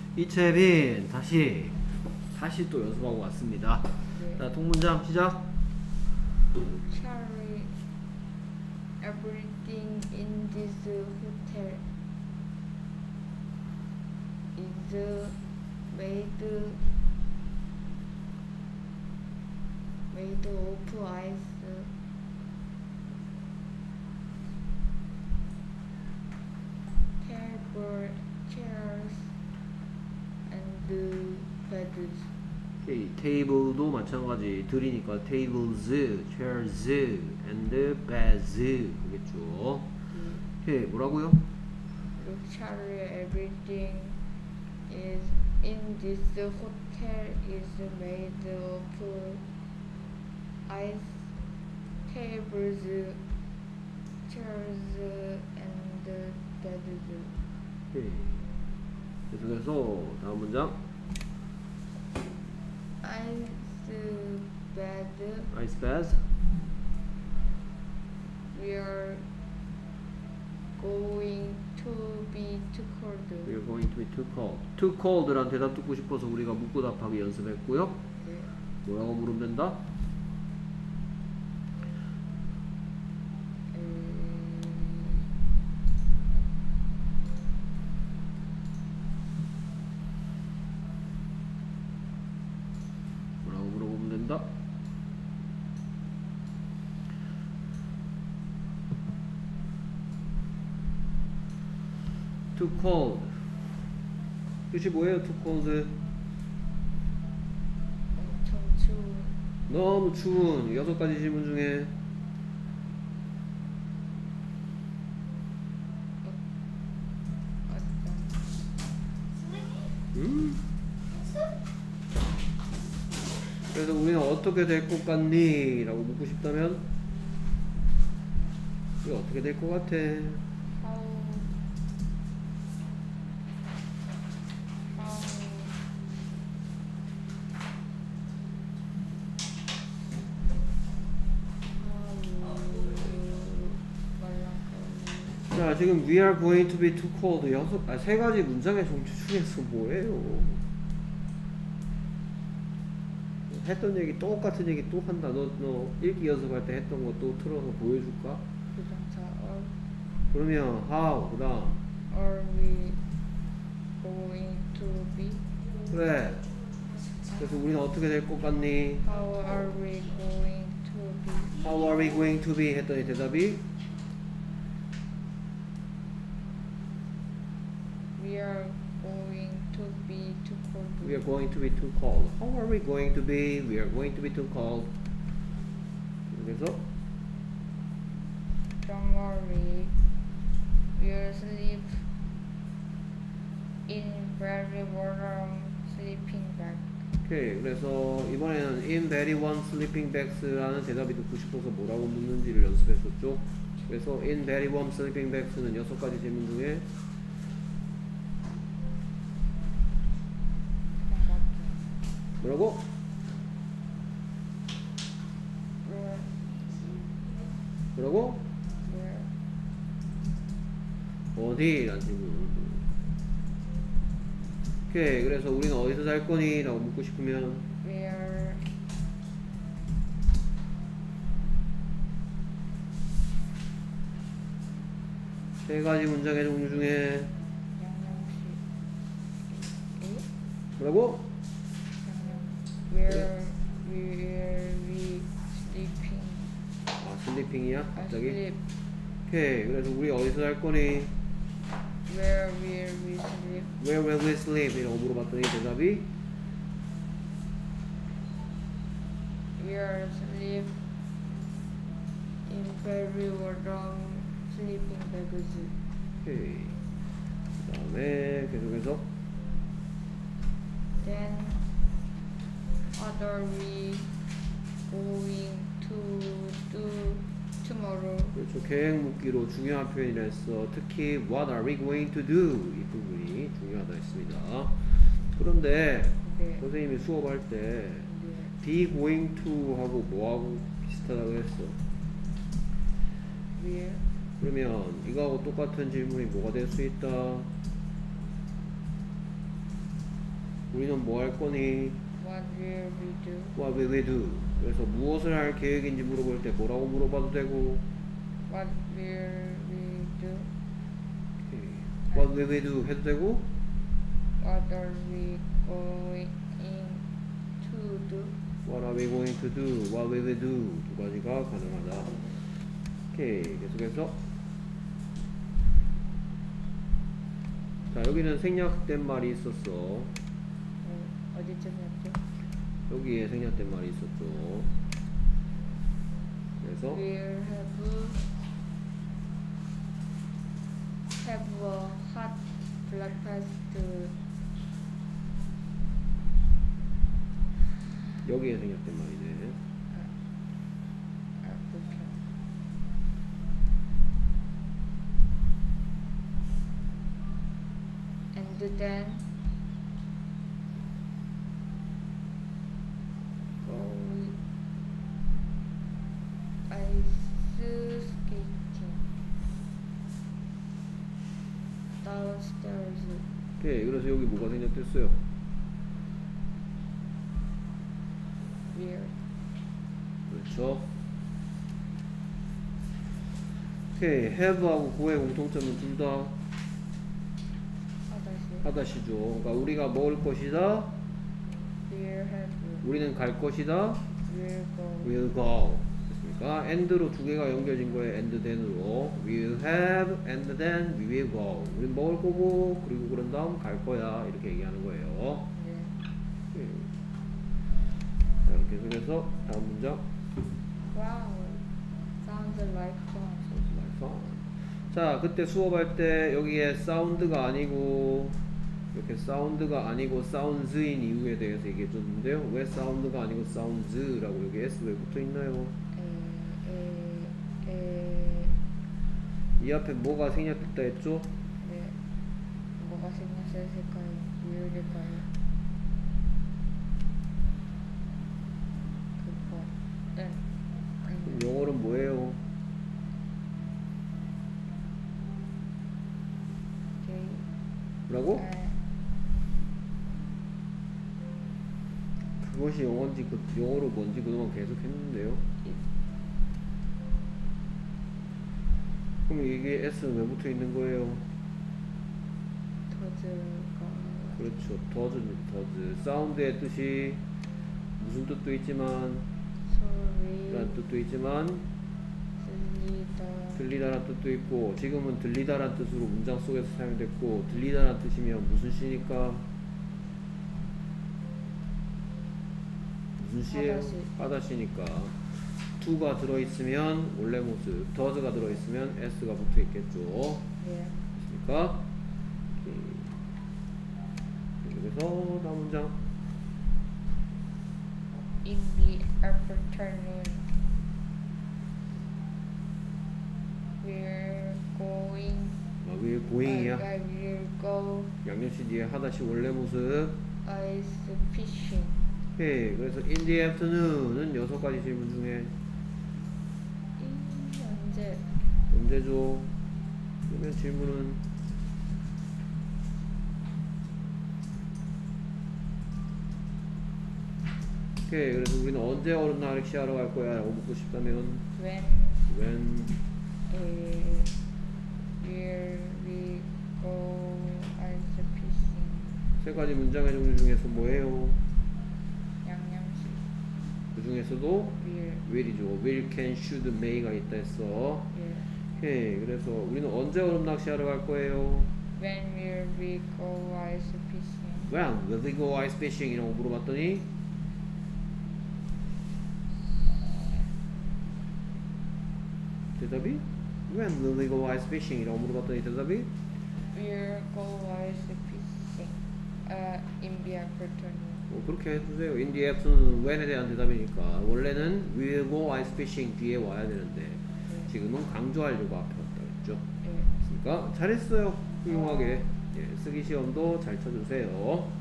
이채빈 다시 또 연습하고 왔습니다. 네. 자, 통문장 시작. Charlie, everything in this hotel is made of ice. Table, chairs, and beds. 오케이, 테이블도 마찬가지 들이니까 tables, chairs, and beds 그겠죠. 오케이, 뭐라고요? Look, Charlie, everything is in this hotel is made of ice, tables, chairs, and beds. 오케이. 계속해서 다음 문장. Ice bed. Ice beds. We are going to be too cold. We're going to be too cold. Too cold란 대답 듣고 싶어서 우리가 묻고 답하기 연습했고요. 네. 뭐라고 물으면 된다? 뭐라고 물어보면 된다? Too cold. 뜻이 뭐예요? Too cold. 엄청 추운. 너무 추운 6가지 질문 중에 그래서 우리는 어떻게 될 것 같니? 라고 묻고 싶다면 이게 어떻게 될 것 같아? 자, 지금 we are going to be too cold 3가지 문장의 종류 중에서 뭐예요? 했던 얘기 똑같은 얘기 또 한다. 너 읽기 연습할 때 했던 거 또 틀어서 보여줄까? 부정사 are. 그러면 how 그 다음 Are we going to be? 그래. 그래서 우리는 어떻게 될 것 같니? How are we going to be? How are we going to be? 했더니 대답이 We are going to be too cold. We are going to be too cold. How are we going to be? We are going to be too cold. 그래서 Don't worry. We'll sleep in very warm sleeping bag. 오케이. 그래서 이번에는 in very warm sleeping bags라는 대답이 듣고 싶어서 뭐라고 묻는지를 연습했었죠. 그래서 in very warm sleeping bags는 6가지 질문 중에 뭐라고? Where? 뭐라고? Where? 어디? 라는 질문. 오케이. 그래서 우리는 어디서 잘 거니? 라고 묻고 싶으면 Where? 세 가지 문장의 종류 중에 양념식. 에? 뭐라고? Where will we sleeping? 아, 슬리핑이야? 갑자기? Sleep. 오케이. 그래서 우리 어디서 잘 거니? Where will we sleep? Where will we sleep? 이라고 물어봤더니 대답이 We are sleep in very warm sleeping bags. 오케이. 그 다음에 계속해서 Then what are we going to do tomorrow? 그렇죠. 계획 묻기로 중요한 표현이라 했어. 특히 what are we going to do? 이 부분이 중요하다 했습니다. 그런데 네. 선생님이 수업할 때 네. be going to 하고 뭐하고 비슷하다고 했어. Where? 그러면 이거하고 똑같은 질문이 뭐가 될 수 있다? 우리는 뭐 할 거니? What will we do? What will we do? 그래서 무엇을 할 계획인지 물어볼 때 뭐라고 물어봐도 되고 What will we do? What will we do 해도 되고 What are we going to do? What are we going to do? What will we do? 두 가지가 가능하다. 오케이. 계속해서 자 여기는 생략된 말이 있었어. 어디쯤 했죠? 여기에 생략된 말이 있었죠. 그래서 We'll have a hot breakfast. 여기에 생략된 말이네. 그렇죠. And then go ice skating downstairs. 오케이. 그래서 여기 뭐가 생략됐어요? We'll 그렇죠. 오케이. have하고 go의 공통점은 둘 다 하다시죠. 그러니까 우리가 먹을 것이다. We'll have. 우리는 갈 것이다. We'll go. will go. 됐습니까? and로 두 개가 연결된 거예요. and then으로. we'll have and then we will go. 우린 먹을 거고 그리고 그런 다음 갈 거야. 이렇게 얘기하는 거예요. 네. 자, 계속해서 다음 문장. Wow. Sounds like fun. Sounds like fun. 자, 그때 수업할 때 여기에 사운드가 아니고 이렇게 사운드가 아니고 사운즈인 이유에 대해서 얘기해 줬는데요. 왜 사운드가 아니고 사운즈라고 여기 S 왜 붙어 있나요? 이 앞에 뭐가 생략됐다 했죠? 네. 뭐가 생겼을까요? 이유일까요? 그거. 네. 그럼 영어로는 뭐예요? 뭐라고? 그것이 영어인지 영어로 뭔지 그동안 계속 했는데요. 그럼 이게 S는 왜 붙어 있는 거예요? 더즈가. 그렇죠. 더즈. 사운드의 뜻이 무슨 뜻도 있지만 소리. 라는 뜻도 있지만 들리다란 뜻도 있고 지금은 들리다란 뜻으로 문장 속에서 사용됐고 들리다란 뜻이면 무슨 시니까 무슨 시예요? 하다시니까 to가 들어있으면 원래 모습 does가 들어있으면 s가 붙어있겠죠. 네. 됐습니까? 그래서 다음 문장 In the afternoon, we're going. we're going이야. We'll go 양념시 뒤에 하다시 원래 모습. ice fishing. 오케이. 그래서 in the afternoon은 6가지 질문 중에 언제? 언제죠? 그러면 질문은 오케이. 그래서 우리는 언제 얼음날 낚시하러 갈 거야 라고 묻고 싶다면 When when will we go ice fishing? 세 가지 문장의 종류 중에서 뭐예요? 양념식. 그 중에서도 will. will이죠. will, can, should, may가 있다 했어. 예. 오케이. 그래서 우리는 언제 얼음 낚시하러 갈 거예요? When will we go ice fishing? When will we go ice fishing? 이라고 물어봤더니 대답이 When will we go ice fishing? 이라고 물어봤더니 대답이 We'll go ice fishing. In the afternoon. 그렇게 해주세요. In the afternoon when에 대한 대답이니까 원래는 will go ice fishing 뒤에 와야 되는데 지금은 강조하려고 앞에 왔다 그랬죠. 예. 그러니까 잘했어요. 훌륭하게. 예, 쓰기 시험도 잘 쳐주세요.